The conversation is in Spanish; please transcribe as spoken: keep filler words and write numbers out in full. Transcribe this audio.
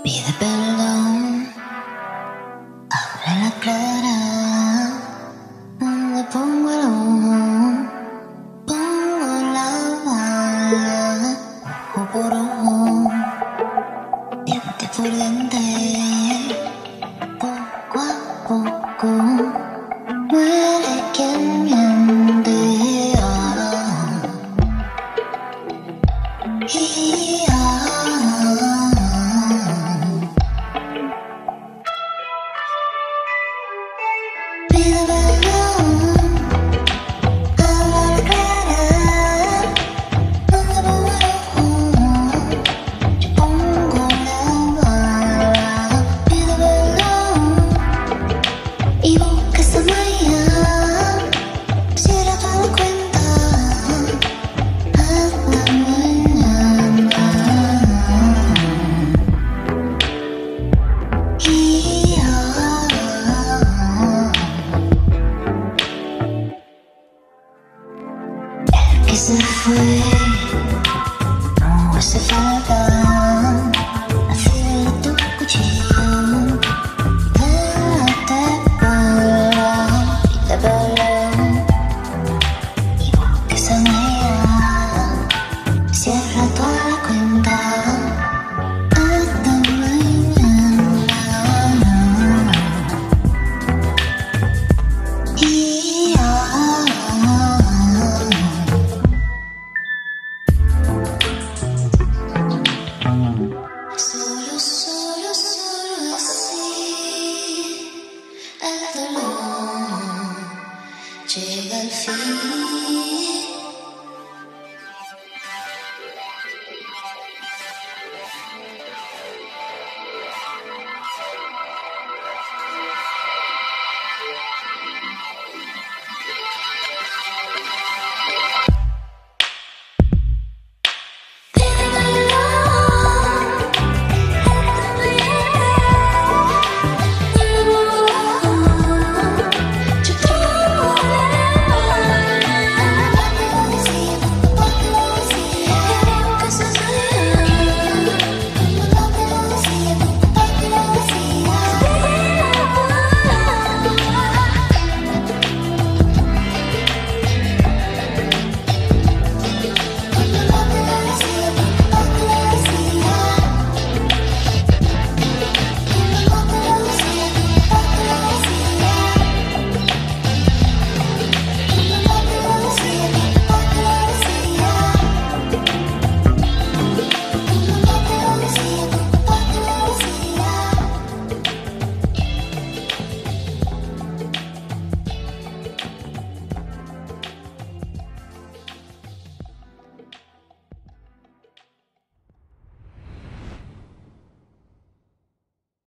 Pide perdón, abre la clara, donde pongo el ojo, pongo la bala, ojo por ojo, diente por diente, poco a poco, muere quien miente. Ah, y, ah, Pide perdón, abre la cara, donde pongo el ojo, yo pongo la bala. Pide perdón y busca esa malla, cierra toda cuenta hasta mañana. Y ah, que se fue, no hace falta hacer tu cuchillo, date para, pide perdón y busca esa malla, cierra toda